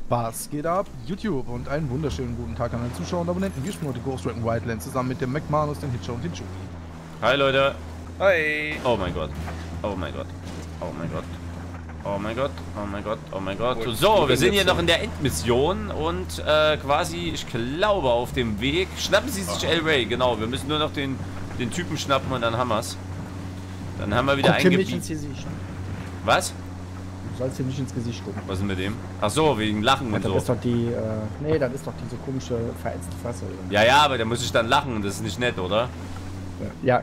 Was geht ab? YouTube und einen wunderschönen guten Tag an den Zuschauer und Abonnenten. Wir spielen heute Ghost Recon Wildlands zusammen mit dem McManus, den Hitcher und den Chucky. Hi Leute. Hi. Oh mein Gott. Oh mein Gott. Oh mein Gott. Oh mein Gott. Oh mein Gott. Oh mein Gott. So, wir sind hier noch in der Endmission und quasi, ich glaube, auf dem Weg. Schnappen Sie sich El Rey, genau. Wir müssen nur noch den Typen schnappen und dann haben wir's. Dann haben wir wieder ein Gebiet. Was? Du sollst hier nicht ins Gesicht gucken. Was ist mit dem? Ach so, wegen Lachen und so. Das ist doch die, nee, das ist doch diese komische, verätzte Fresse. Ja, ja, aber da muss ich dann lachen. Das ist nicht nett, oder? Ja.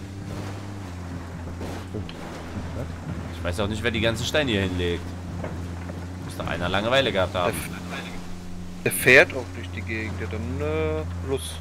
Ich weiß auch nicht, wer die ganzen Steine hier hinlegt. Muss doch einer Langeweile gehabt haben. Der fährt auch durch die Gegend, ja dann, los.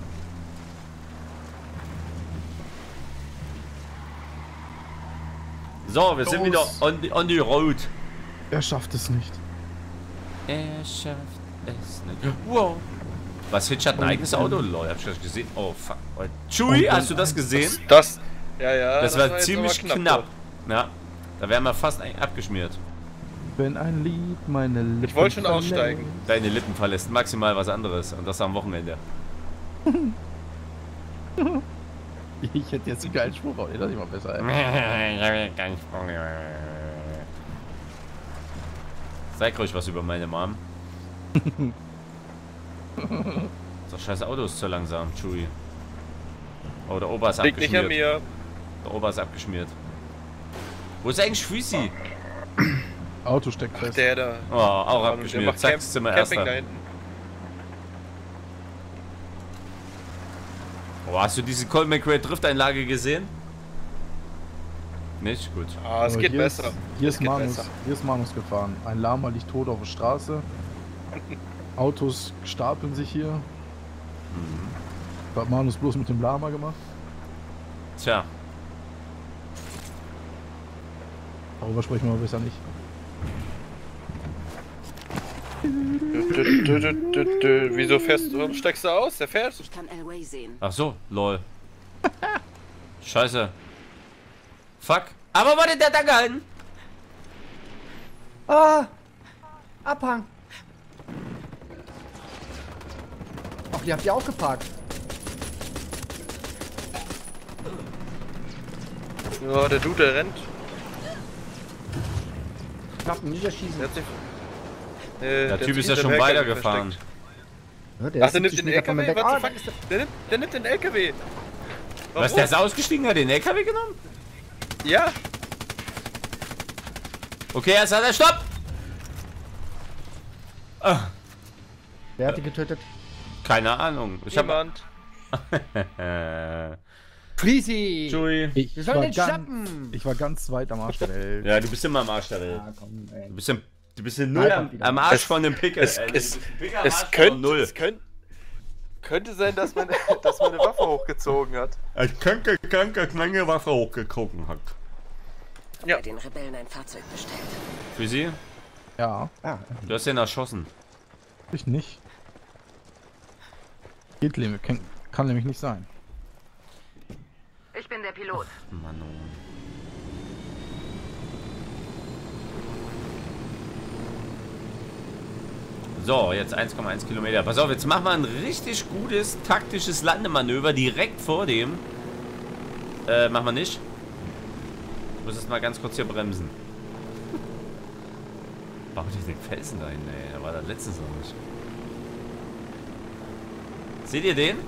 So, wir sind wieder on the road. Er schafft es nicht. Er schafft es nicht. Wow. Was, Hitch hat ein eigenes Auto? Lol, hab ich das gesehen? Oh, fuck. Chewie, hast du das gesehen? Ja, das war jetzt ziemlich aber knapp. Ja, da wären wir fast abgeschmiert. Wenn ein Lied meine Lippen Ich wollte schon aussteigen. Deine Lippen verlässt maximal was anderes. Und das am Wochenende. Ich hätte jetzt einen geilen Spruch, aber das ist immer besser, ey. Sag ruhig was über meine Mom. Das scheiß Auto ist zu langsam, Chewie. Oh, der Opa ist Liegt abgeschmiert. nicht an mir. Der Opa ist abgeschmiert. Wo ist eigentlich Freezy? Auto steckt Ach, fest. der da. Oh, auch Der abgeschmiert. macht Zack, Zimmer Camping da erster. hinten. Oh, hast du diese Colin McRae Drifteinlage gesehen? Nicht? Gut. Ah, es Aber geht hier besser. Hier Es ist geht Manus. besser. Hier ist Manus gefahren. Ein Lama liegt tot auf der Straße. Autos stapeln sich hier. Was hat Manus bloß mit dem Lama gemacht? Tja. Darüber sprechen wir aber besser nicht. Wieso fährst du und steigst du aus? Der fährt? Ich kann Elway sehen. Ach so, lol. Scheiße. Fuck. Aber wurde der da gehalten? Ah! Abhang! Ach, ihr habt ja auch geparkt. Ja, der Dude, der rennt. Ich darf ihn nicht erschießen. Der, hat sich, Der Typ hat ist sich ja schon hinterm LKW weitergefahren. versteckt. Ja, der Ach, ist der nimmt 70 den Meter von mir LKW? weg. What the Ah, fuck ist der? Der nimmt den LKW. Warum? Was, der ist ausgestiegen, hat den LKW genommen? Ja. Okay, jetzt hat er Stopp! Ah, Wer hat die getötet? keine Ahnung. Ich hab... Jemand. Freezy! Chewie. Wir sollen den schnappen! Ich war ganz weit am Arsch der Welt. Ja, du bist immer am Arsch der Welt. Ah, komm, ey. Du bist in null am Arsch von dem Picker. Es könnte sein, dass man eine Waffe hochgezogen hat. Es könnte meine Waffe hochgezogen hat. Ja. Bei den Rebellen ein Fahrzeug bestellt. Freezy, Ja, Ah, du hast den erschossen. ich nicht. Geht nämlich, kann nämlich nicht sein. Ich bin der Pilot. Mann, oh. So, jetzt 1,1 Kilometer. Pass auf, jetzt machen wir ein richtig gutes taktisches Landemanöver direkt vor dem. Machen wir nicht. Ich muss jetzt mal ganz kurz hier bremsen. Warum die den Felsen da hin, ey? Da war das letztens noch nicht. Seht ihr den?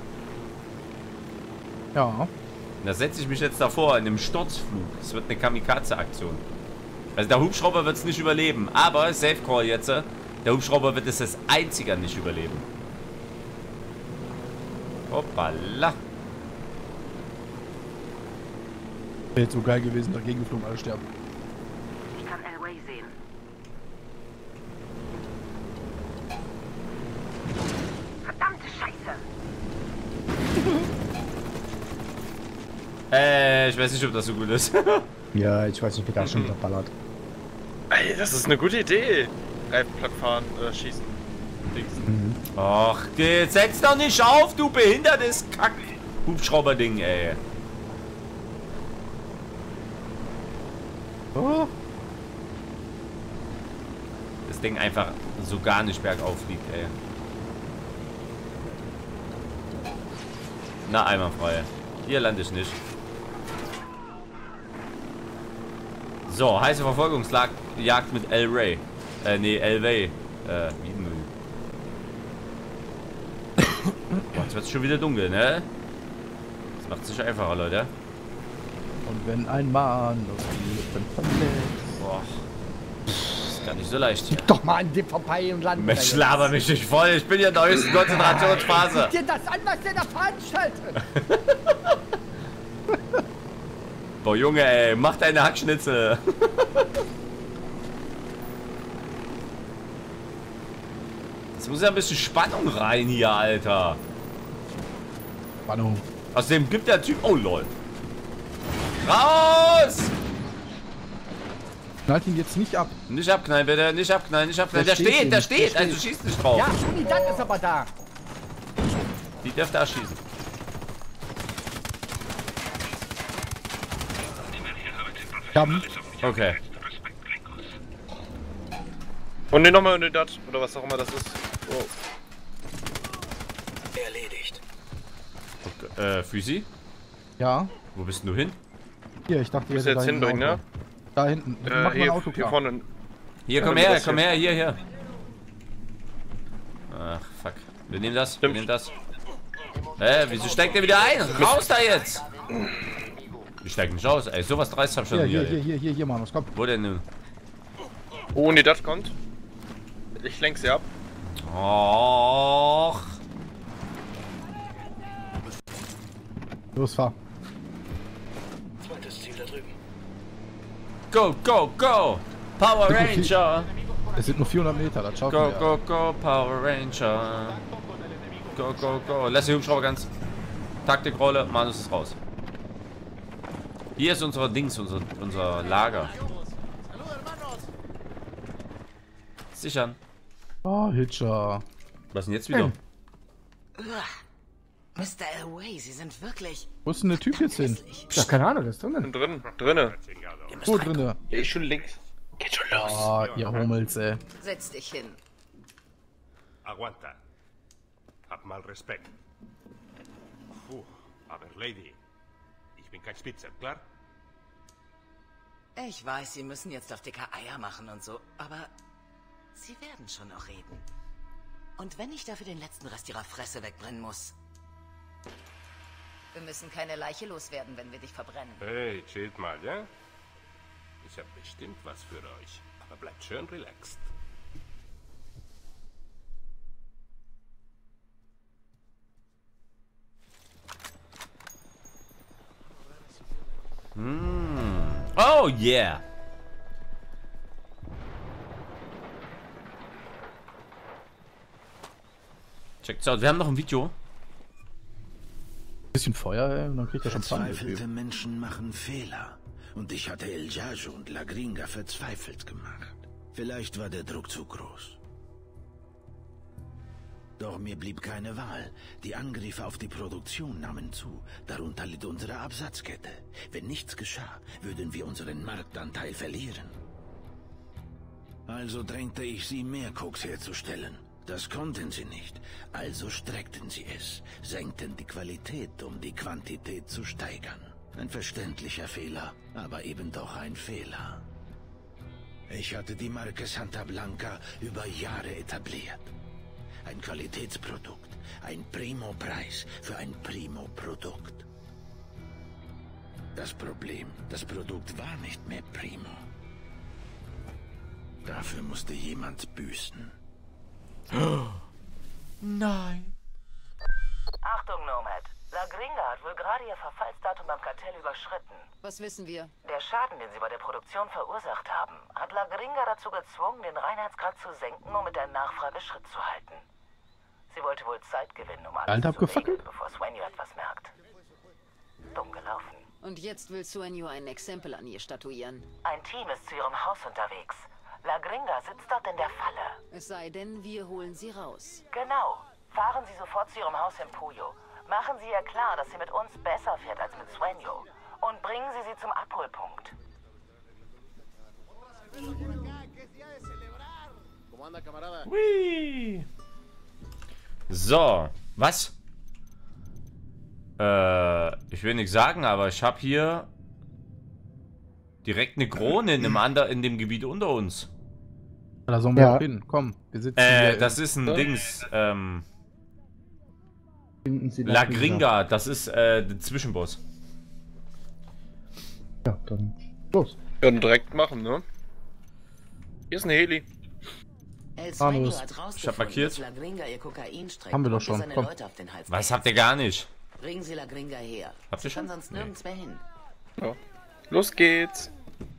Ja. Da setze ich mich jetzt davor in dem Sturzflug. Es wird eine Kamikaze-Aktion. Also der Hubschrauber wird es nicht überleben. Aber, Safe Call jetzt, der Hubschrauber wird es als einziger nicht überleben. Hoppala. Wäre jetzt so geil gewesen, dagegen geflogen, alle sterben. Ich kann Elway sehen. Verdammte Scheiße! Ich weiß nicht, ob das so gut ist. ja, ich weiß nicht, wie das schon wieder ballert. Ey, das ist eine gute Idee. Reifenplug fahren oder schießen. Ach, jetzt setz doch nicht auf, du behindertes Kack-Hubschrauber-Ding, ey. Oh. Das Ding einfach so gar nicht bergauf fliegt, ey. Na, einmal frei. Hier lande ich nicht. So, heiße Verfolgungsjagd mit El-Ray. El-Way. Wiedenmühl. Jetzt wird es schon wieder dunkel, ne? Das macht es nicht einfacher, Leute. Und wenn ein Mann aus die Lippen verlässt. Boah. Das ist gar nicht so leicht hier. Doch mal an dem vorbei und landen. Mensch, laber mich nicht voll. Ich bin ja in der höchsten Konzentrationsphase. Guck dir das an, was der da veranstaltet. Boah, Junge, ey. Mach deine Hackschnitzel. Jetzt muss ja ein bisschen Spannung rein hier, Alter. Spannung. Außerdem gibt der Typ... Oh, lol. Raus! Knallt ihn jetzt nicht ab. Nicht abknallen, bitte. Nicht abknallen, nicht abknallen. Der steht. Also schießt nicht drauf. Ja, Uni, dann ist aber da. Die dürfte erschießen. Kamm. Okay. Und ne, nochmal eine Dat oder was auch immer das ist. Oh. Erledigt. Okay, Füsi? Ja. Wo bist denn du hin? Hier, ich dachte, ihr Bist hättet jetzt da hin durch, hinten ein ne? Auto. Da hinten. Mach mal ein Hier, Auto hier klar. vorne. Hier, Ja, komm wenn du her, das komm hier- her, hier. Ach, fuck. Wir nehmen das, wir Stimmt. nehmen das. Wieso steigt der wieder ein? Raus da jetzt! Ich steig nicht aus, ey. Sowas dreist hab ich schon Hier, Manus, komm. Wo denn nun? Oh, ne, das kommt. Ich lenk sie ab. Och. Los, fahr. Zweites Ziel da drüben. Go, go, go! Power Ranger! Es sind nur 400 Meter, das schaffen Go, wir. go, go, Power Ranger! Go, go, go! Lass die Hubschrauber ganz. Taktikrolle, Manus ist raus. Hier ist unser Dings, unser Lager. Sichern. Oh, Hitcher. Was denn jetzt wieder? Mr. Elway, Sie sind wirklich Wo ist denn der Typ jetzt hin? Ja, keine Ahnung, das ist drin. Drinne. Wo drinne? Der ist schon links. Geht schon los. Oh, ihr Hummels, ey. Setz dich hin. Aguanta. Hab mal Respekt. Puh, aber Lady, ich bin kein Spitzer, klar? Ich weiß, Sie müssen jetzt auf dicke Eier machen und so, aber Sie werden schon noch reden. Und wenn ich dafür den letzten Rest Ihrer Fresse wegbrennen muss. Wir müssen keine Leiche loswerden, wenn wir dich verbrennen. Hey, chillt mal, ja? Ich hab bestimmt was für euch, aber bleibt schön relaxed. Oh yeah! Checkt's out, wir haben noch ein Video. Bisschen Feuer, ey, und dann kriegt er schon Verzweifelte Menschen machen Fehler. Und ich hatte El Jajo und La Gringa verzweifelt gemacht. Vielleicht war der Druck zu groß. Doch mir blieb keine Wahl. Die Angriffe auf die Produktion nahmen zu. Darunter litt unsere Absatzkette. Wenn nichts geschah, würden wir unseren Marktanteil verlieren. Also drängte ich sie, mehr Koks herzustellen. Das konnten sie nicht. Also streckten sie es, senkten die Qualität, um die Quantität zu steigern. Ein verständlicher Fehler, aber eben doch ein Fehler. Ich hatte die Marke Santa Blanca über Jahre etabliert. Ein Qualitätsprodukt, ein Primo-Preis für ein Primo-Produkt. Das Problem, das Produkt war nicht mehr Primo. Dafür musste jemand büßen. Nein. Achtung, Nomad. La Gringa hat wohl gerade ihr Verfallsdatum beim Kartell überschritten. Was wissen wir? Der Schaden, den sie bei der Produktion verursacht haben, hat La Gringa dazu gezwungen, den Reinheitsgrad zu senken, um mit der Nachfrage Schritt zu halten. Sie wollte wohl Zeit gewinnen, um alles zu regeln, bevor Sueño etwas merkt. Dumm gelaufen. Und jetzt will Sueño ein Exempel an ihr statuieren. Ein Team ist zu ihrem Haus unterwegs. La Gringa sitzt dort in der Falle. Es sei denn, wir holen sie raus. Genau. Fahren Sie sofort zu Ihrem Haus in Puyo. Machen Sie ihr klar, dass sie mit uns besser fährt als mit Sueño. Und bringen Sie sie zum Abholpunkt. Hui. So, was? Ich will nichts sagen, aber ich habe hier direkt eine Krone in dem Gebiet unter uns. Da sollen wir auch hin. Komm, wir sitzen hier. Das ist ein Dings. Finden Sie La Gringa, das ist der Zwischenboss. Ja, dann los. Können direkt machen, ne? Hier ist ein Heli. Manus. Ich hab markiert. Haben wir doch schon. Komm. Was habt ihr gar nicht? Bringen Sie La Gringa her. Habt ihr Sie kann schon? sonst nirgends mehr hin. Ja. Los geht's.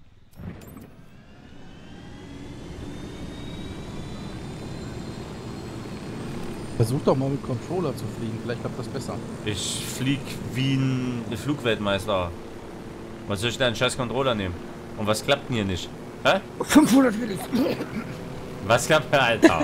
Versuch doch mal mit Controller zu fliegen. Vielleicht klappt das besser. Ich flieg wie ein Flugweltmeister. Was soll ich denn einen scheiß Controller nehmen? Und was klappt denn hier nicht? Hä? 500 will ich. Was klappt, Alter?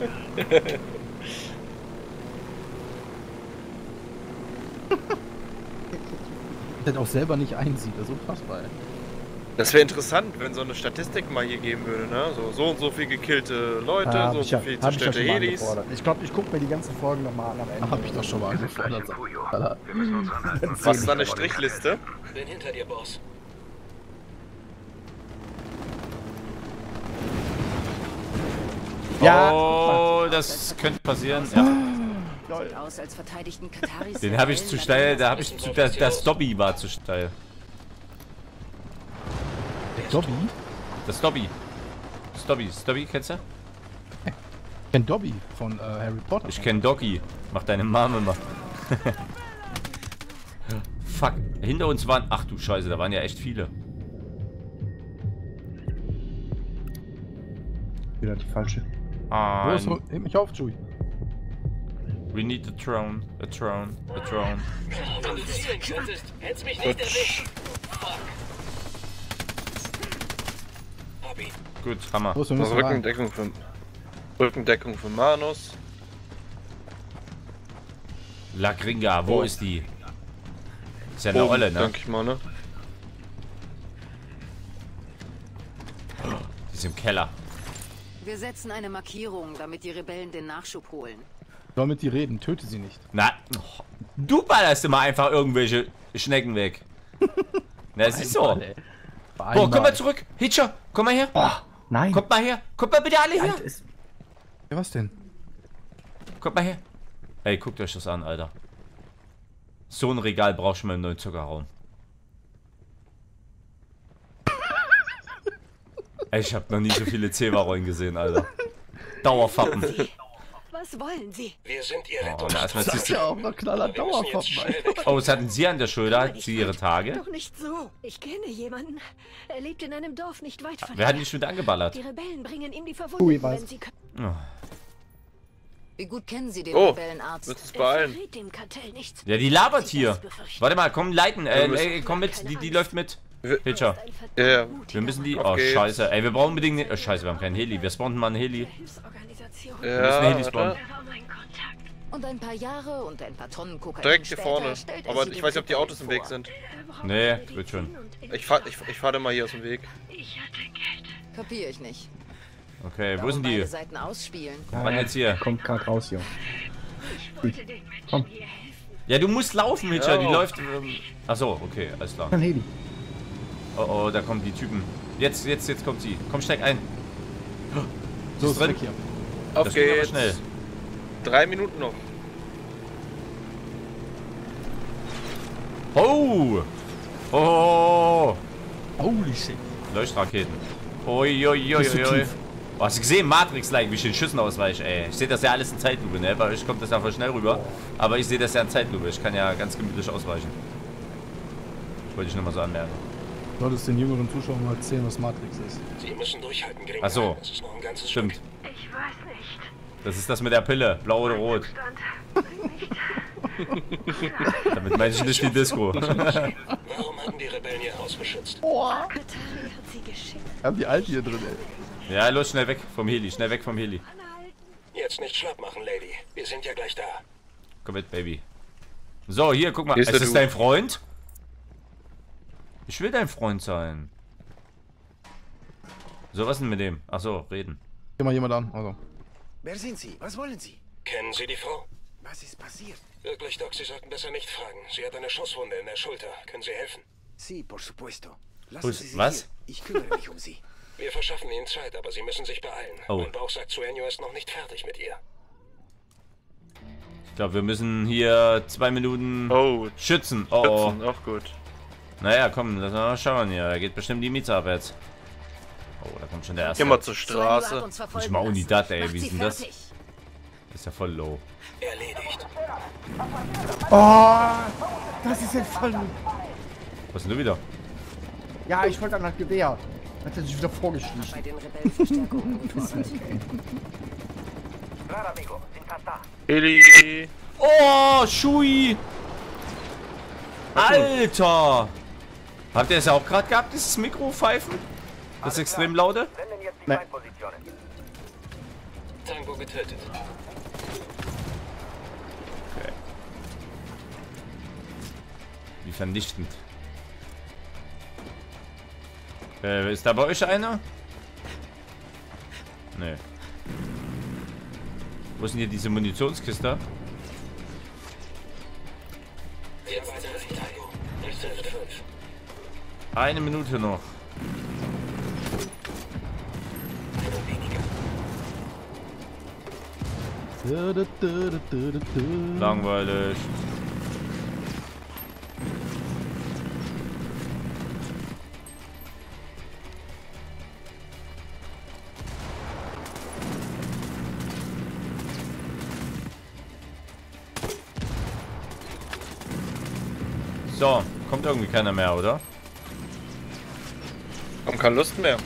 Der auch selber nicht einsieht. Das ist unfassbar, ey. Das wäre interessant, wenn so eine Statistik mal hier geben würde, ne? So und so viel gekillte Leute, so und so viel zerstörte Helis. Ich glaube, ich gucke mir die ganze Folge nochmal an am Ende. Hab ich doch schon mal angefordert. Alter. Was ist da eine Strichliste? Bin hinter dir, Boss. Ja, Oh, das könnte passieren. Ja. Sieht aus, als verteidigten Kataris. Den habe ich zu steil, da habe ich zu, das Dobby war zu steil. Der Dobby? Das Dobby. Dobby, kennst du? Ich kenn Dobby von Harry Potter. Ich kenn Doggy. Mach deine Mama mal. Fuck. Hinter uns waren... Ach du Scheiße, da waren ja echt viele. Wieder die falsche. Los, heb mich auf, Chewie. We need a throne. A throne. A throne. Wenn du das sehen könntest, hättest mich nicht erwischt. Hab ihn. Gut, Hammer. Los, wir müssen rein. Rückendeckung für Manus. La Gringa, wo ist die? Ist ja eine Olle, ne? Denke ich mal, ne? Die ist im Keller. Wir setzen eine Markierung, damit die Rebellen den Nachschub holen. Soll mit dir reden, töte sie nicht. Na, du ballerst immer einfach irgendwelche Schnecken weg. Na, es ist so. Boah, komm mal zurück. Hitcher, komm mal her. Oh, nein. Kommt mal her. Kommt mal bitte alle her. Ja, was denn? Kommt mal her. Ey, guckt euch das an, Alter. So ein Regal brauchst du mal im neuen Zuckerraum. Ey, ich hab noch nie so viele Zewa-Rollen gesehen, Alter. Dauerfappen. Was wollen Sie? Wir sind ihr Oh, na, erstmal ziehst du... auch noch knaller Dauerfappen, Oh, was hatten Sie an der Schulter? Hat sie ihre Tage? Doch nicht so. Ich kenne jemanden. Er lebt in einem Dorf nicht weit von Wer hat hier. die schon wieder angeballert? Die Rebellen bringen ihm die Ui, Verwundeten, was? wenn sie können. Oh. Wie gut kennen Sie den Oh, Rebellenarzt? müsst es Er beeilen. verrät dem Kartell nichts. Ja, die labert Sie hier. das befürchten. Warte mal, komm, leiten. Komm mit. Die läuft mit. Hitcher. Ein verdammt Ja. mutiger Wir müssen die... Auf Oh, geht's. scheiße. Ey, wir brauchen unbedingt... Oh, scheiße, wir haben keinen Heli. Wir spawnen mal einen Heli. Hilfsorganisation. Wir müssen einen Heli Ja, spawnen. warte. Er war mein Kontakt. Und ein paar Jahre und ein paar Tonnen Kokain Direkt hier später vorne. stellt er Aber sie ich den weiß nicht, ob die Rebellen Autos im Weg vor. sind. Er brauchte Nee, Medizin wird schon. und Ich fahr da mal hier aus dem Weg. Ich hatte Geld. Kapier ich nicht. Okay, wo Warum sind beide die? Seiten ausspielen? Wann jetzt hier? Kommt gerade raus hier. Ich wollte den Menschen hier helfen. Ja, du musst laufen, Hitcher. Die Ja. läuft... Achso, okay, alles klar. Ein Heli. Oh, da kommen die Typen. Jetzt kommt sie. Komm, steig ein. So ist drin. weg hier. Auf Das ging aber geht's. schnell. 3 Minuten noch. Oh! Oh! Holy shit. Leuchtraketen. Uiuiuiui. Oh, hast du gesehen? Matrix-like, wie ich den Schüssen ausweiche, ey. Ich sehe das ja alles in Zeitlupe, ne? Bei euch kommt das ja voll schnell rüber. Aber ich sehe das ja in Zeitlupe. Ich kann ja ganz gemütlich ausweichen. Wollte ich nur mal so anmerken. Du solltest den jüngeren Zuschauern mal erzählen, was Matrix ist. Sie müssen durchhalten, Gringa. Ach so. Das ist noch ein ganzes Stimmt. Stück. Ich weiß nicht. Das ist das mit der Pille. Blau oder rot. Stand. Nicht. Damit meine ich nicht die Disco. Warum hatten die Rebellen ihr Haus beschützt? Katari hat sie geschickt. Wir haben die Alte hier drin, ey. Ja, los, schnell weg vom Heli. Schnell weg vom Heli. Jetzt nicht schlapp machen, Lady. Wir sind ja gleich da. Komm mit, Baby. So, hier, guck mal. Hier ist Ist der das Du. dein Freund? Ich will dein Freund sein. So, was denn mit dem? Ach so, reden. Geh mal jemand an. Also. Wer sind Sie? Was wollen Sie? Kennen Sie die Frau? Was ist passiert? Wirklich, Doc, Sie sollten besser nicht fragen. Sie hat eine Schusswunde in der Schulter. Können Sie helfen? Sí, por supuesto. Lassen Sie sich Was? hier. Ich kümmere mich um Sie. Wir verschaffen Ihnen Zeit, aber Sie müssen sich beeilen. Oh. Mein Bauch sagt, Sueño ist noch nicht fertig mit ihr. Ich glaube, wir müssen hier 2 Minuten schützen. Oh. Schützen, auch gut. Naja, komm, lass mal schauen hier. Da geht bestimmt die Miete abwärts. Oh, da kommt schon der erste. Geh mal zur Straße. Ich mal Unidad, ey. Wie ist denn das? Das ist ja voll low. Erledigt. Oh, das ist jetzt voll... Was ist denn du wieder? Ja, ich wollte an das Gewehr. Hat er sich wieder vorgeschlichen. Bei den Rebellen Verstärkung. Eli. Oh, Schui! Alter! Habt ihr es auch gerade gehabt, dieses Mikropfeifen? Das extrem laute? Nee. Tango getötet. Okay. Wie vernichtend. Ist da bei euch einer? Nee. Wo ist denn hier diese Munitionskiste? Eine Minute noch. Langweilig. So, kommt irgendwie keiner mehr, oder? Haben keine Lust mehr.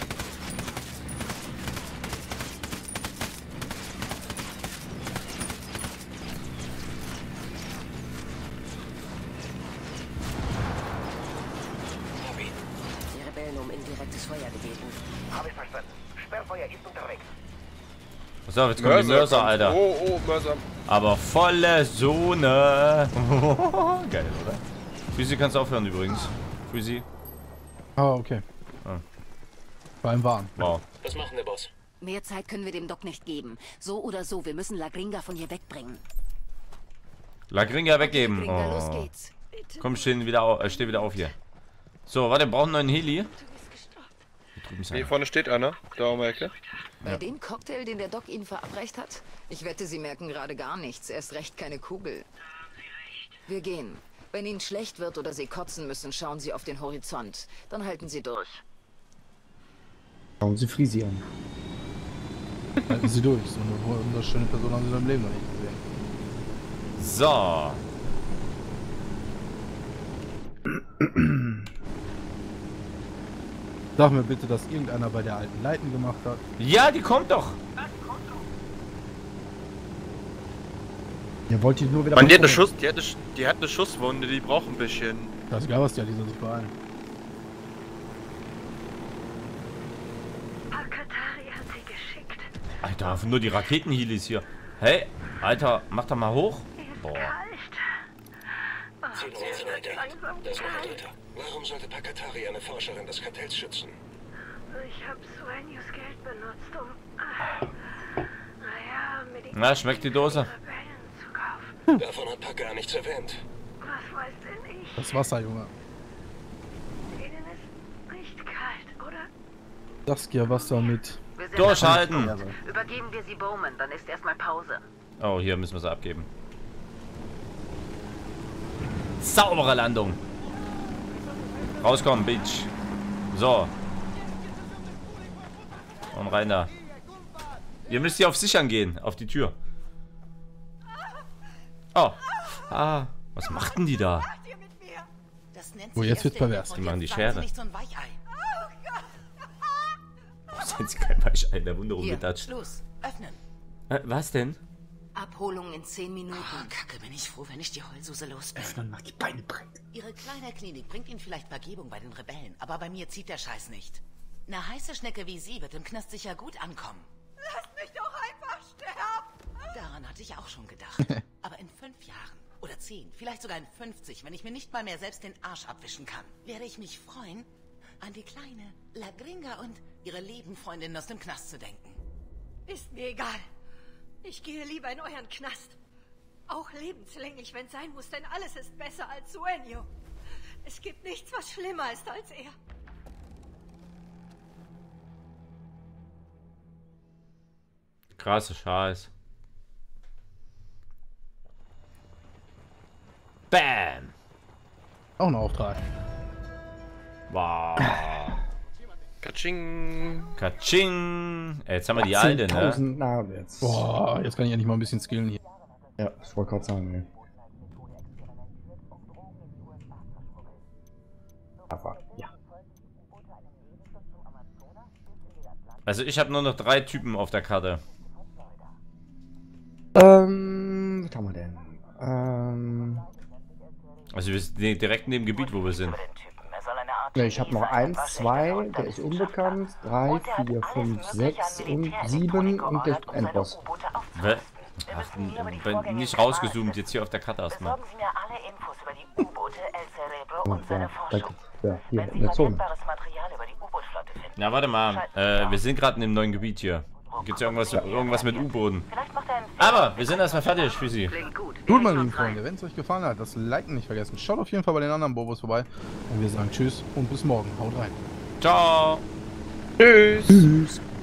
Die Rebellen um indirektes Feuer gebeten. Habe ich verstanden. Sperrfeuer ist unterwegs. So, jetzt kommen die Mörser, Alter. Oh, Mörser. Aber volle Zone. Geil, oder? Freezy kannst du aufhören übrigens. Freezy. Ah, okay. Ah. Beim Warn. Wow. Was machen der Boss? Mehr Zeit können wir dem Doc nicht geben. So oder so, wir müssen La Gringa von hier wegbringen. La Gringa weggeben. Gringa, los Oh. geht's. Komm, steh wieder auf hier. So, warte, wir brauchen einen neuen Heli. Hier drüben ist Hier einer. vorne steht einer. Da um die Ecke. Bei dem Cocktail, den der Doc Ihnen verabreicht hat? Ich wette, Sie merken gerade gar nichts. Erst recht keine Kugel. Wir gehen. Wenn Ihnen schlecht wird oder Sie kotzen müssen, schauen Sie auf den Horizont. Dann halten Sie durch. Schauen Sie Frisi an. Halten Sie durch. So eine wunderschöne Person haben Sie in seinem Leben noch nicht gesehen. So. Sag mir bitte, dass irgendeiner bei der alten Leiten gemacht hat. Ja, die kommt doch. Ihr wollt die nur wieder... Man, die hat eine Schusswunde, die braucht ein bisschen. Das ist egal, was die hat, die soll sich beeilen. Al-Qatari hat sie geschickt. Alter, nur die Raketenhelis hier. Hey, Alter, mach doch mal hoch. Boah. Ziel uns weiter. Das ist noch ein Dritter. Warum sollte Pakatari eine Forscherin des Kartells schützen? Ich habe Sueños Geld benutzt, um... naja, Medikamente Na, schmeckt die Dose? für die Rebellen zu kaufen. Davon hat Pak gar nichts erwähnt. Was weiß denn ich? Das Wasser, Junge. Ihnen ist nicht kalt, oder? Saskia, Wasser mit. Durchhalten. Übergeben wir sie Bowman, dann ist erstmal Pause. Oh, hier müssen wir sie abgeben. Saubere Landung. Rauskommen, Bitch. So. Und rein da. Ihr müsst hier auf Sichern gehen. Auf die Tür. Oh. Ah. Was macht denn die da? Oh, jetzt wird's pervers. Die machen die Schere. Oh, sind sie kein Weichei der Wunderung gedatscht. Los, öffnen. Was denn? Abholung in 10 Minuten. Oh, Kacke, bin ich froh, wenn ich die Heulsuse los bin. Öffnen, mach die Beine breit. Ihre kleine Klinik bringt Ihnen vielleicht Vergebung bei den Rebellen, aber bei mir zieht der Scheiß nicht. Eine heiße Schnecke wie Sie wird im Knast sicher gut ankommen. Lasst mich doch einfach sterben! Daran hatte ich auch schon gedacht. Aber in 5 Jahren oder 10, vielleicht sogar in 50, wenn ich mir nicht mal mehr selbst den Arsch abwischen kann, werde ich mich freuen, an die kleine La Gringa und ihre lieben Freundinnen aus dem Knast zu denken. Ist mir egal. Ich gehe lieber in euren Knast. Auch lebenslänglich, wenn es sein muss, denn alles ist besser als Sueño. Es gibt nichts, was schlimmer ist als er. Krasse Scheiß. Bam! Auch ein Auftrag. Wow. Katsching. Katsching. Jetzt haben wir die alte, ne? Na, jetzt. Boah, jetzt kann ich endlich mal ein bisschen skillen hier. Ja, ich wollte gerade sagen, ne. Aber, ja. Also ich habe nur noch 3 Typen auf der Karte. Was haben wir denn? Also wir sind direkt neben dem Gebiet, wo wir sind. Ne, ich habe noch 1, 2, der ist unbekannt, 3, 4, 5, 6 und 7 und der Endboss. Ach, nicht rausgezoomt, jetzt hier auf der Karte erstmal. Besorgen Sie mir alle Infos über die U-Boote El Cerebro und seine Forschung. Ja, hier Wenn in Sie der Zone. verwendbares Material über die U-Boot-Flotte finden. Na, warte mal. Wir sind gerade in einem neuen Gebiet hier. Gibt's ja irgendwas mit U-Booten. Aber wir sind erstmal fertig für Sie. Gut, meine lieben Freunde, wenn es euch gefallen hat, das Liken nicht vergessen. Schaut auf jeden Fall bei den anderen Bobos vorbei. Und wir sagen Tschüss und bis morgen. Haut rein. Ciao. Tschüss. Tschüss.